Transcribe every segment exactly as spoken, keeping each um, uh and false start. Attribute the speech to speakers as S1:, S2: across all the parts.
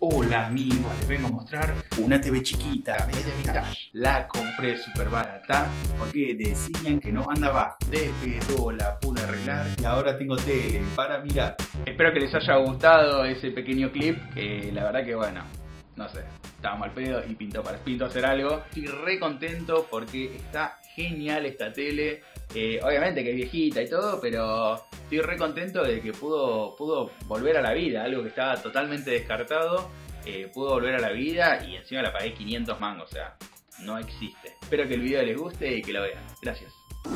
S1: Hola amigos, les vengo a mostrar
S2: una T V chiquita,
S1: la media vintage. La compré súper barata porque decían que no andaba de pedo, la pude arreglar y ahora tengo tele para mirar. Espero que les haya gustado ese pequeño clip, que la verdad que bueno, no sé, estaba mal pedo y pintó para pinto hacer algo. Estoy re contento porque está genial esta tele. Eh, obviamente que es viejita y todo, pero estoy re contento de que pudo, pudo volver a la vida, algo que estaba totalmente descartado. Eh, pudo volver a la vida y encima la pagué quinientos mangos, o sea, no existe. Espero que el video les guste y que lo vean. Gracias.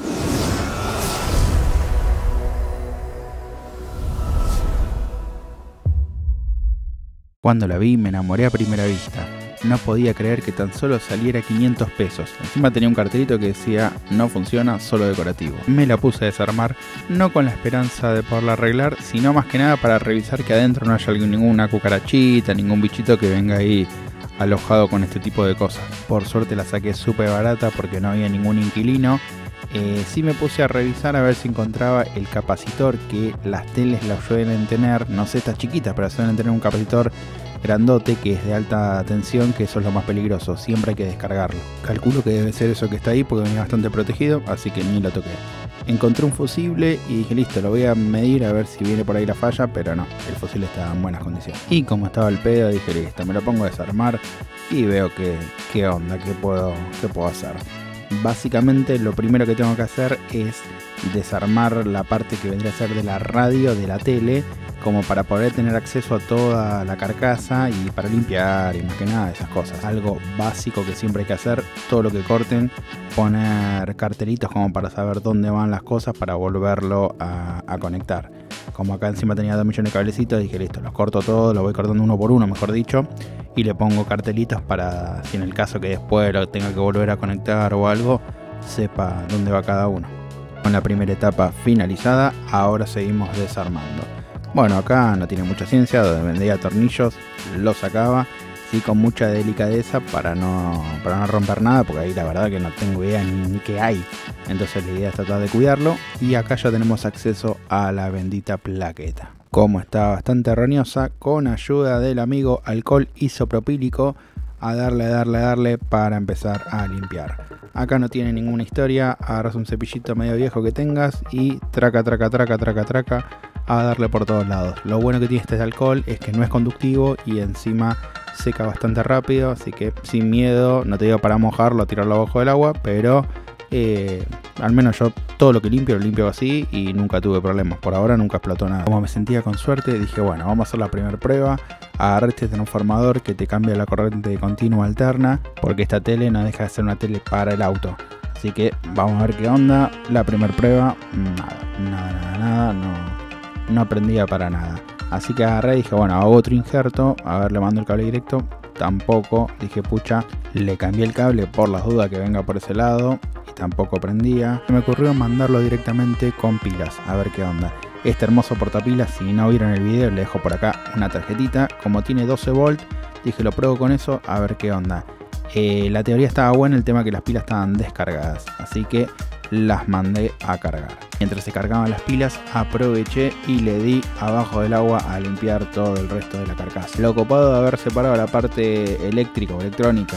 S3: Cuando la vi me enamoré a primera vista. No podía creer que tan solo saliera quinientos pesos. Encima tenía un cartelito que decía no funciona, solo decorativo. Me la puse a desarmar, no con la esperanza de poderla arreglar, sino más que nada para revisar que adentro no haya ninguna cucarachita, ningún bichito que venga ahí alojado con este tipo de cosas. Por suerte la saqué súper barata porque no había ningún inquilino. Eh, sí me puse a revisar a ver si encontraba el capacitor que las teles la suelen tener, no sé, estas chiquitas, pero suelen tener un capacitor grandote que es de alta tensión, que eso es lo más peligroso, siempre hay que descargarlo. Calculo que debe ser eso que está ahí porque venía bastante protegido, así que ni lo toqué. Encontré un fusible y dije listo, lo voy a medir a ver si viene por ahí la falla, pero no, el fusible está en buenas condiciones. Y como estaba el pedo dije listo, me lo pongo a desarmar y veo que, qué onda, qué puedo, qué puedo hacer. Básicamente lo primero que tengo que hacer es desarmar la parte que vendría a ser de la radio de la tele, como para poder tener acceso a toda la carcasa y para limpiar y más que nada esas cosas. Algo básico que siempre hay que hacer, todo lo que corten, poner cartelitos como para saber dónde van las cosas para volverlo a, a conectar. Como acá encima tenía dos millones de cablecitos, dije listo, los corto todos, los voy cortando uno por uno mejor dicho, y le pongo cartelitos para si en el caso que después lo tenga que volver a conectar o algo, sepa dónde va cada uno. Con la primera etapa finalizada, ahora seguimos desarmando. Bueno, acá no tiene mucha ciencia, donde vendía tornillos, los sacaba, sí, con mucha delicadeza para no, para no romper nada, porque ahí la verdad que no tengo idea ni, ni qué hay. Entonces la idea es tratar de cuidarlo, y acá ya tenemos acceso a la bendita plaqueta. Como está bastante roñosa, con ayuda del amigo alcohol isopropílico, a darle, darle, darle para empezar a limpiar. Acá no tiene ninguna historia, agarras un cepillito medio viejo que tengas y traca, traca, traca, traca, traca, a darle por todos lados. Lo bueno que tiene este alcohol es que no es conductivo y encima seca bastante rápido, así que sin miedo, no te digo para mojarlo, tirarlo abajo del agua, pero eh, al menos yo todo lo que limpio lo limpio así y nunca tuve problemas. Por ahora nunca explotó nada. Como me sentía con suerte, dije bueno, vamos a hacer la primera prueba. Agarré este transformador que te cambia la corriente continua alterna, porque esta tele no deja de ser una tele para el auto. Así que vamos a ver qué onda. La primera prueba, nada, nada, nada, nada, no, no aprendía para nada. Así que agarré y dije bueno, hago otro injerto, a ver, le mando el cable directo. Tampoco, dije pucha, le cambié el cable por las dudas que venga por ese lado y tampoco prendía. Me ocurrió mandarlo directamente con pilas, a ver qué onda. Este hermoso portapilas, si no vieron el video, le dejo por acá una tarjetita. Como tiene doce volts, dije lo pruebo con eso, a ver qué onda. Eh, la teoría estaba buena, el tema que las pilas estaban descargadas, así que las mandé a cargar. Mientras se cargaban las pilas, aproveché y le di abajo del agua a limpiar todo el resto de la carcasa. Lo copado de haber separado la parte eléctrica o electrónica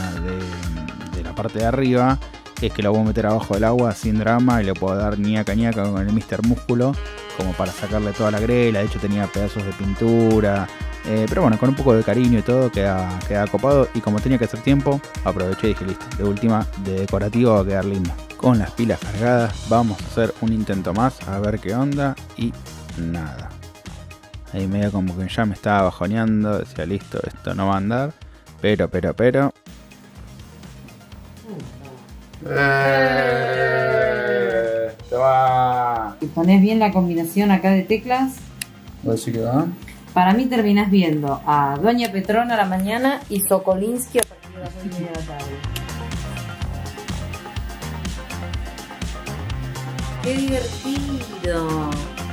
S3: de, de la parte de arriba es que lo voy a meter abajo del agua sin drama y le puedo dar ñaca ñaca con el mister Músculo como para sacarle toda la grela. De hecho tenía pedazos de pintura, eh, pero bueno, con un poco de cariño y todo queda, queda copado. Y como tenía que hacer tiempo, aproveché y dije listo, de última, de decorativo va a quedar lindo. Con las pilas cargadas vamos a hacer un intento más, a ver qué onda, y nada. Ahí medio como que ya me estaba bajoneando, decía listo, esto no va a andar, pero, pero, pero...
S2: Eh, toma.
S4: Si pones bien la combinación acá de teclas,
S2: ¿Vos decís que va?
S4: para mí terminás viendo a Doña Petrona a la mañana y Sokolinsky a partir de las dos y media de la tarde. ¡Qué divertido!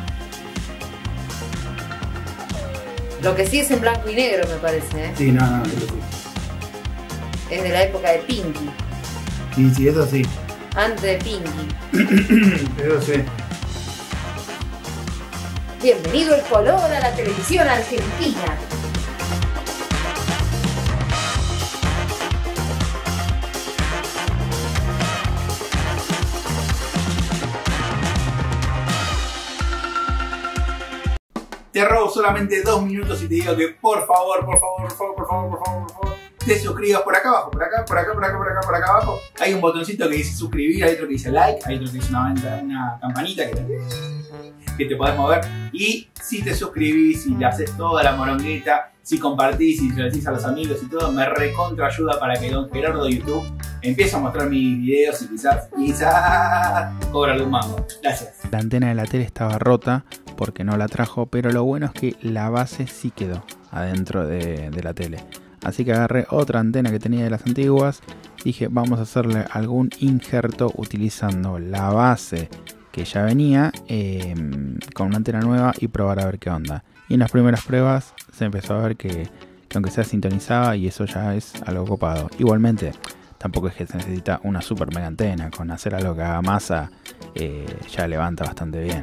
S4: Lo que sí es en blanco y negro, me parece, ¿eh?
S2: Sí, no, no, eso sí.
S4: Es de la época de Pinky.
S2: Sí, sí, eso sí.
S4: Antes de Pinky.
S2: Eso sí.
S4: Bienvenido el color a la televisión argentina.
S1: te robo solamente dos minutos y te digo que por favor, por favor, por favor, por favor, por favor, por favor, te suscribas por acá abajo, por acá, por acá, por acá, por acá, por acá abajo. Hay un botoncito que dice suscribir, hay otro que dice like, hay otro que dice una, una campanita que te, que te podés mover. Y si te suscribís, si le haces toda la morongueta, si compartís y se lo decís a los amigos y todo, me recontra ayuda para que Don Gerardo de YouTube empiece a mostrar mis videos y quizás, quizás cobra algún mango. Gracias.
S3: La antena de la tele estaba rota porque no la trajo, pero lo bueno es que la base sí quedó adentro de, de la tele. Así que agarré otra antena que tenía de las antiguas, dije vamos a hacerle algún injerto utilizando la base que ya venía eh, con una antena nueva y probar a ver qué onda. Y en las primeras pruebas se empezó a ver que, que aunque sea sintonizaba, y eso ya es algo copado. Igualmente tampoco es que se necesita una super mega antena, con hacer algo que haga masa eh, ya levanta bastante bien.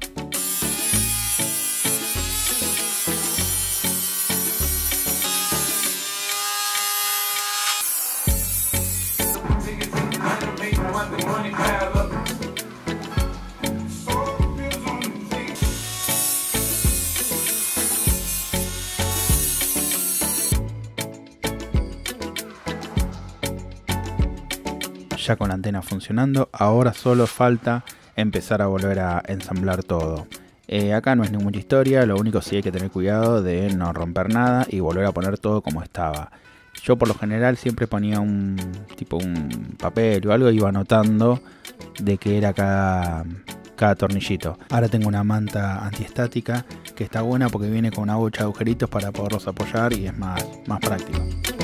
S3: Ya con la antena funcionando, ahora solo falta empezar a volver a ensamblar todo. Eh, acá no es ni mucha historia, lo único sí hay que tener cuidado de no romper nada y volver a poner todo como estaba. Yo por lo general siempre ponía un tipo un papel o algo y iba anotando de qué era cada, cada tornillito. Ahora tengo una manta antiestática que está buena porque viene con una bocha de agujeritos para poderlos apoyar y es más, más práctico.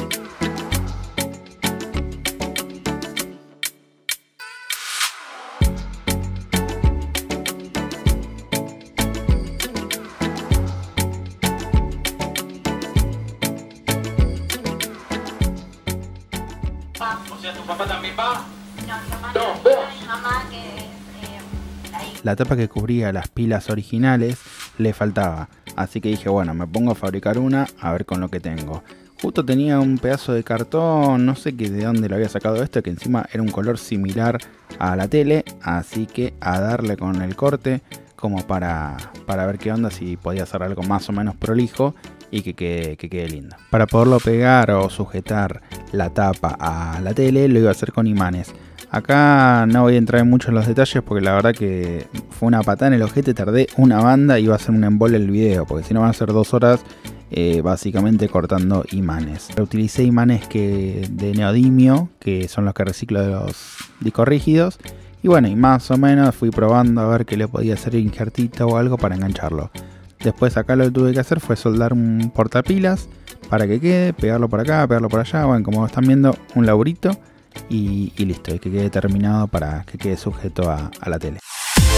S5: O sea, ¿tu papá también va?
S6: No, mi mamá
S5: No,
S6: no,
S5: vos.
S6: mi mamá que eh, ahí.
S3: La tapa que cubría las pilas originales le faltaba, así que dije bueno, me pongo a fabricar una a ver con lo que tengo. Justo tenía un pedazo de cartón, no sé qué de dónde lo había sacado esto, que encima era un color similar a la tele, así que a darle con el corte como para, para ver qué onda, si podía hacer algo más o menos prolijo y que quede, que quede lindo. Para poderlo pegar o sujetar la tapa a la tele lo iba a hacer con imanes. Acá no voy a entrar mucho en los detalles porque la verdad que fue una patada en el ojete, tardé una banda y iba a ser un embole el video, porque si no van a ser dos horas eh, básicamente cortando imanes. Utilicé imanes que, de neodimio, que son los que reciclo de los discos rígidos, y bueno, y más o menos fui probando a ver qué le podía hacer injertito o algo para engancharlo. Después acá lo que tuve que hacer fue soldar un portapilas para que quede, pegarlo por acá, pegarlo por allá, bueno, como están viendo, un laburito y, y listo, y que quede terminado para que quede sujeto a, a la tele.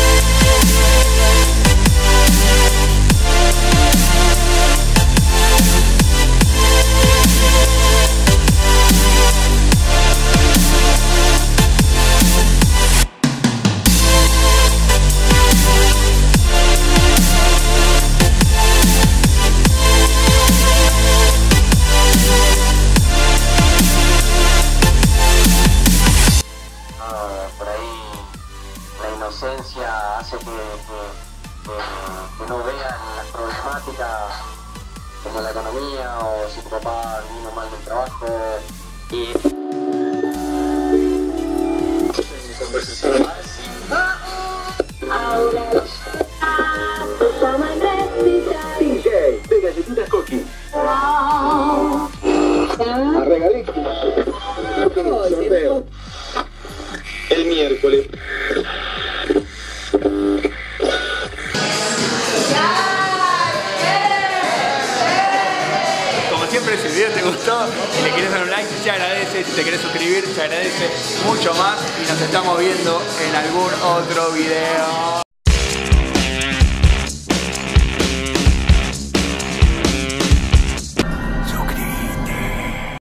S5: Hace que, que, que, que no vean las problemáticas como la economía o si tu papá vino mal del trabajo y conversación D J de galletitas Cookie a regalito el miércoles.
S1: Siempre, si el video te gustó, si le querés dar un like, se agradece. Si te querés suscribir, se agradece mucho más. Y nos estamos viendo en algún otro video.